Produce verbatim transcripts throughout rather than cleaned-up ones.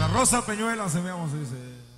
Rosa Peñuela, se veamos, dice.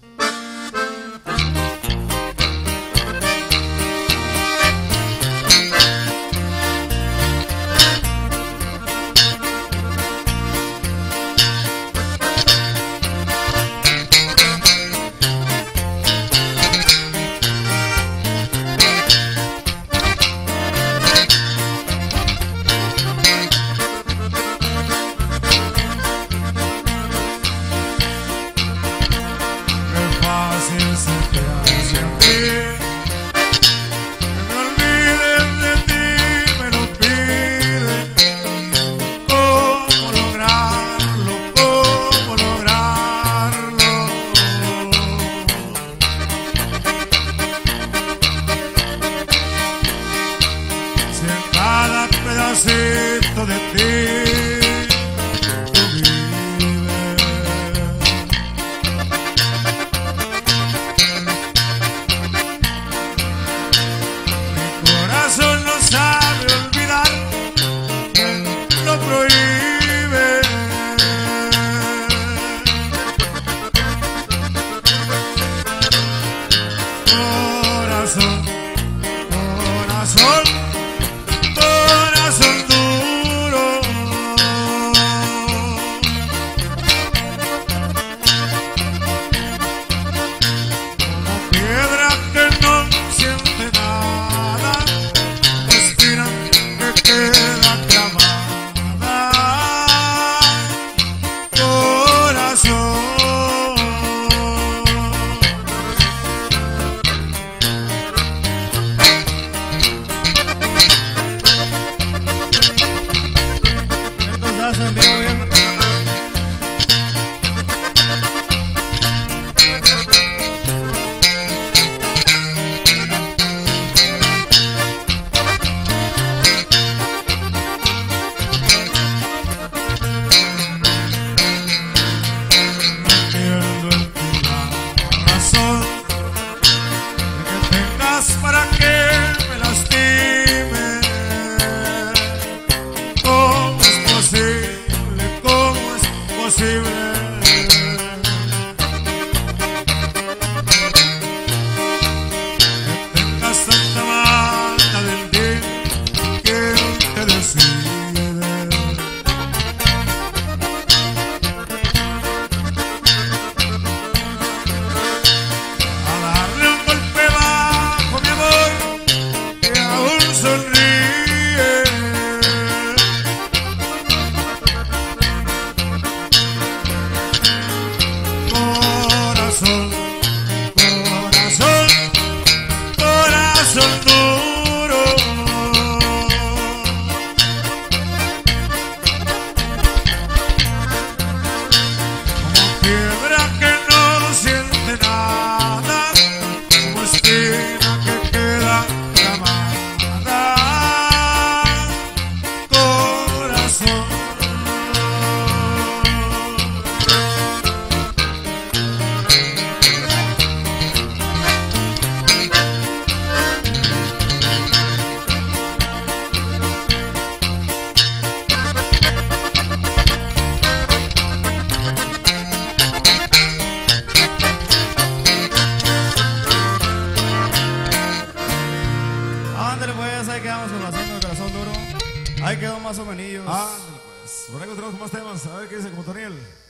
Pedacito de ti tú vives. Mi corazón no sabe olvidar, lo prohíbe. Corazón, corazón, corazón duro, como piedra que no siente nada, espina que queda clavada. Corazón, para que me lastime. ¿Cómo es posible? ¿Cómo es posible? Que tengas tanta mala del bien que no te decide. A darle un golpe bajo mi amor que aún sonríe. Corazón, corazón, corazón duro, como piedra que no siente nada, como espina que queda clavada. Corazón, ándale pues, ahí quedamos con la zona del corazón duro. Ahí quedó más o menos. Ah, pues, por ahí encontramos más temas. A ver qué dice como Toniel.